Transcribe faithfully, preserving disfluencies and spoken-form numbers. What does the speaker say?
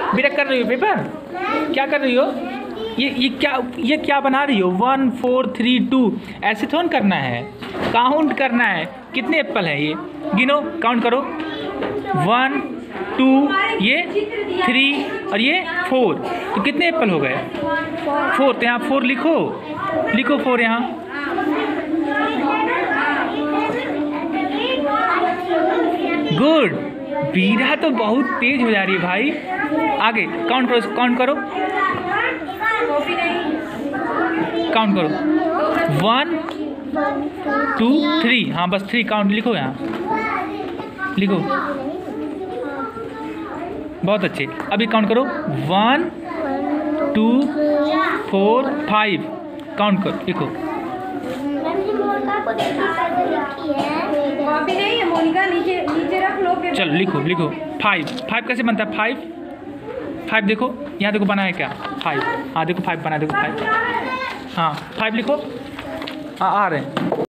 बेटा कर रही हो पेपर? क्या कर रही हो? ये ये क्या ये क्या बना रही हो? वन फोर थ्री टू ऐसे थोड़ा करना है, काउंट करना है। कितने एप्पल हैं ये? गिनो, काउंट करो। वन टू, ये थ्री और ये फोर, तो कितने एप्पल हो गए? फोर। तो यहाँ फोर लिखो, लिखो फोर यहाँ। गुड। वीरा तो बहुत तेज हो जा रही है भाई। आगे काउंट करो, काउंट करो, काउंट करो। वन टू थ्री, हाँ बस थ्री काउंट लिखो यहाँ, लिखो। बहुत अच्छे। अभी काउंट करो। One two four five, count करो, लिखो। चलो लिखो, लिखो। फाइव, फाइव कैसे बनता है? फाइव, फाइव देखो यहाँ, देखो बना है क्या? फाइव, हाँ देखो फाइव बना, देखो फाइव, हाँ फाइव लिखो। हाँ आ रहे हैं।